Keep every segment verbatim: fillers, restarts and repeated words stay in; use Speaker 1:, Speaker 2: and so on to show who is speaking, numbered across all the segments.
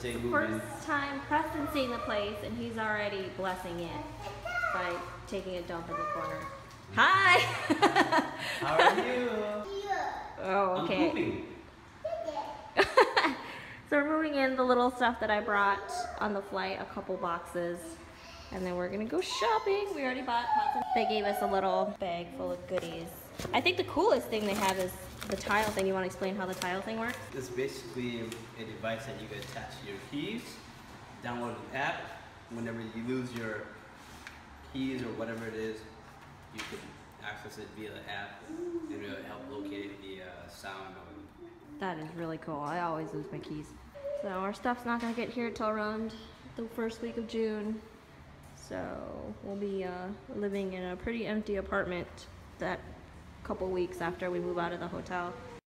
Speaker 1: stay moving.
Speaker 2: First time Preston's seeing the place, and he's already blessing it by taking a dump in the corner. Hi!
Speaker 1: How are you?
Speaker 2: Oh, okay.
Speaker 1: I'm pooping.
Speaker 2: So we're moving in the little stuff that I brought on the flight, a couple boxes, and then we're gonna go shopping. We already bought pots. They gave us a little bag full of goodies. I think the coolest thing they have is the tile thing. You want to explain how the tile thing works?
Speaker 1: It's basically a device that you can attach to your keys, download an app. Whenever you lose your keys or whatever it is, you can access it via the app, and it'll help locate the uh, sound of it.
Speaker 2: That is really cool. I always lose my keys. So our stuff's not gonna get here till around the first week of June. So we'll be uh, living in a pretty empty apartment that couple weeks after we move out of the hotel.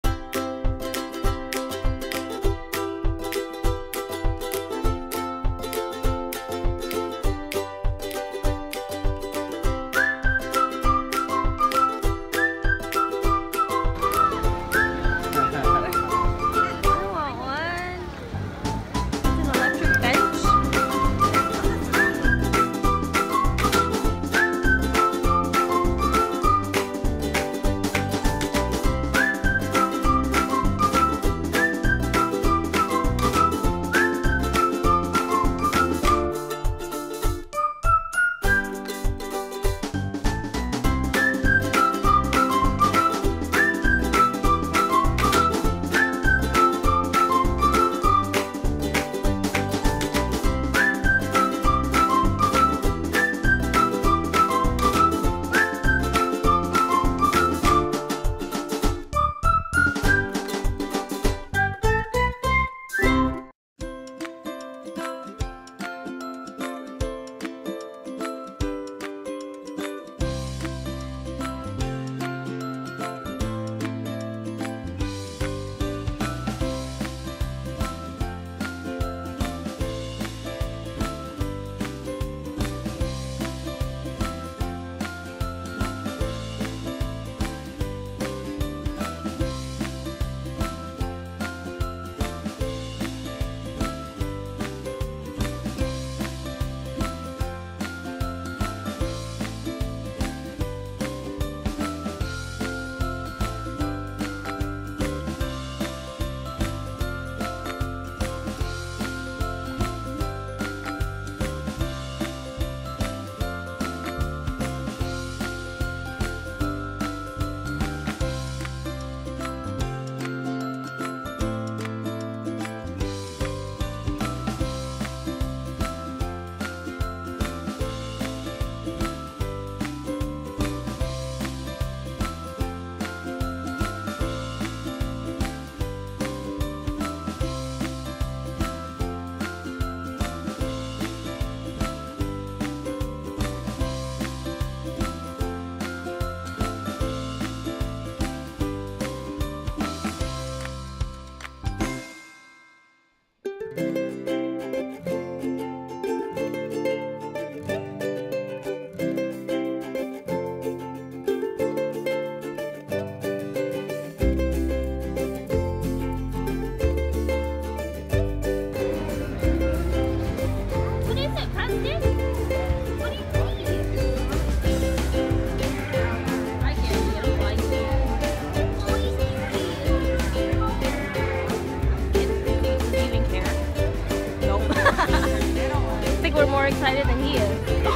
Speaker 2: We're more excited than he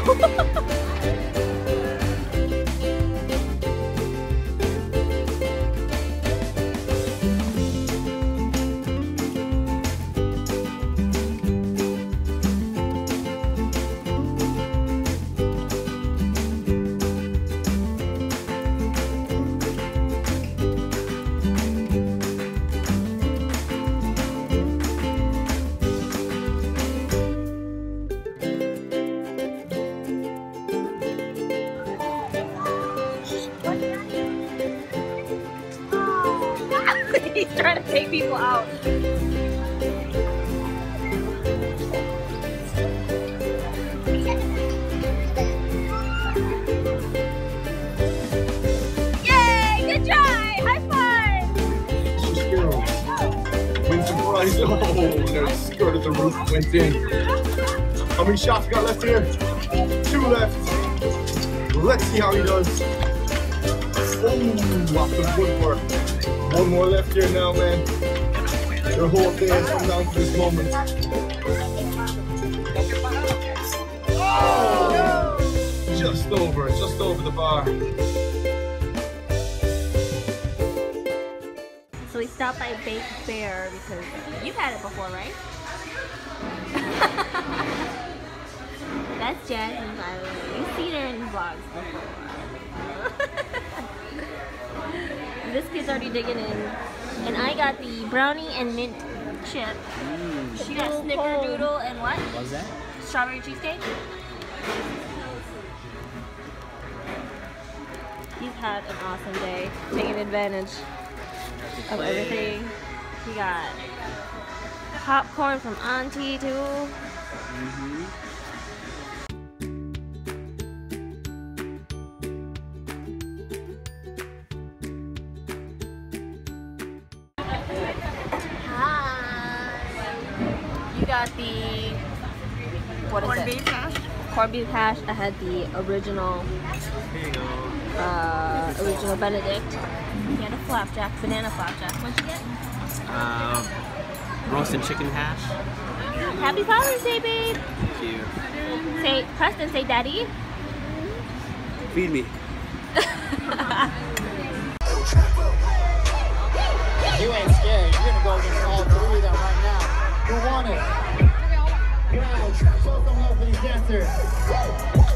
Speaker 2: is. He's trying to take people out. Yay! Good try! High five!
Speaker 3: Win some prizes. Oh, there's skirted the roof, went in. How many shots we got left here? Two left. Let's see how he does. Oh, off the woodwork. One more left here now, man. Your whole thing has come down to this moment. Oh, just over, just over the bar.
Speaker 2: So we stopped by Baked Bear because you've had it before, right? That's Jasmine, by the way. You've seen her in vlogs before. This kid's already digging in. And I got the brownie and mint chip.
Speaker 1: Mm.
Speaker 2: She got snickerdoodle and what?
Speaker 1: What's that?
Speaker 2: Strawberry cheesecake. He's had an awesome day, taking advantage of everything. He got popcorn from Auntie too.
Speaker 1: Mm-hmm.
Speaker 2: You got the, what is
Speaker 4: Corned
Speaker 2: it?
Speaker 4: beef hash.
Speaker 2: Corned beef hash. I had the original,
Speaker 1: Here you go.
Speaker 2: uh, original Benedict. You had a flapjack, banana flapjack. What'd you get?
Speaker 1: Um, roasted chicken hash.
Speaker 2: Happy Father's Day, babe.
Speaker 1: Thank you.
Speaker 2: Say, Preston, say daddy.
Speaker 1: Feed me.
Speaker 4: You ain't scared. You're gonna go against all three of them right now. You want it? Crowd, show some love for these dancers.